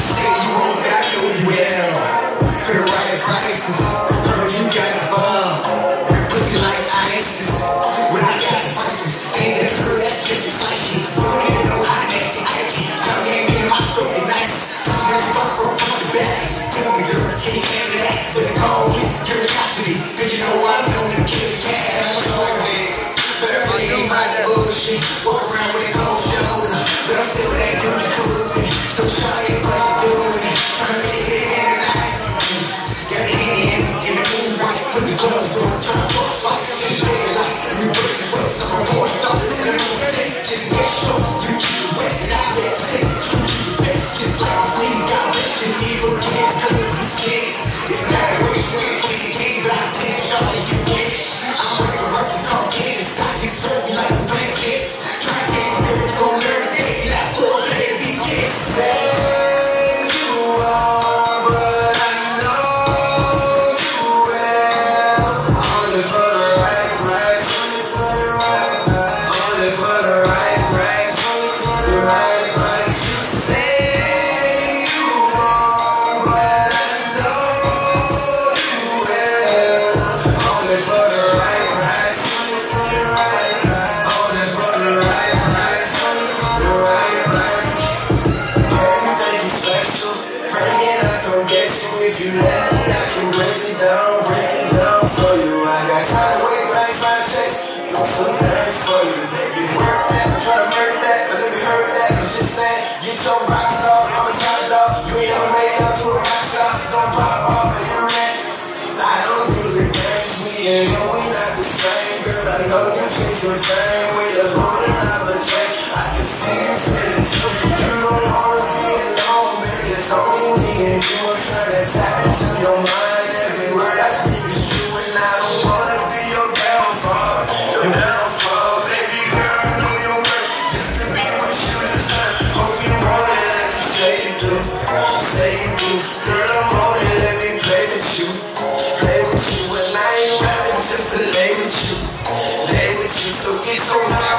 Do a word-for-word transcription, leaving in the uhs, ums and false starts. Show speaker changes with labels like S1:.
S1: Say you won't, but I know you will. For the right prices, heard you got a bum. Pussy like ISIS. When I got spices, ain't that true? That's just spicy. Don't even know how nasty I can. Tongue ain't in my throat, the nicest. Pussy never fuck from the back. Tell me, girl, can you handle that? But the call with curiosity. Cause you know I'm known to kill the cat. I'm sorry, man. But I really ain't about the bullshit. Walk around with a cold shoulder. But I'm still that dude cool. So shawty, what you doing? Tryna make it in the night. Got a hand in the moonlight. Put the gloves on. Tryna fuck off in the daylight. We break the west. I'm a more stuff. And I'm gonna say, just get show. You keep it wet and I let it say. You keep it best. Just like a sleeve. Got rich and evil kids. Cause you scared. It's not a race. We ain't play the game. But I think shawty, you get it. I'm working work. It's called Kansas. I can serve you like a blanket. Try to get a girl to go learn a day. That full play to be kids.
S2: Say you are, but I know you well. Only for the right price. Only for the right price. Only for the right price. Only for the right price. You say you are, but I know you well. Only for the right price. Only for the right price. Only for the right price. Only for the right price.
S1: Everything is special. Bring it, I gon' get you. If you let me, I can break it down, break it down for you. I got time to wait, but I ain't trying to chase. Do some things for you, baby. Work that, I'm trying to murk that, but let me hurt that. I'm just saying, get your rocks off, I'm a top dog. You ain't never made up to a rock star, so don't pop off the internet. I don't do the games, we ain't know we not the same. Girl, I know you chase your fame. We just rolling out the check. I can see you feeling too. You don't wanna be alone, baby. It's only me and you. I'm trying to tap into your mind. Every word I speak is true, and I don't wanna be your downfall. Your downfall, baby girl, I know your worth. Just to be what you deserve. Hope you want it like you say you do. Say you do. Girl, I'm on it, let me play with you. Play with you, and I ain't rapping just to lay with you. Lay with you, so get your mind.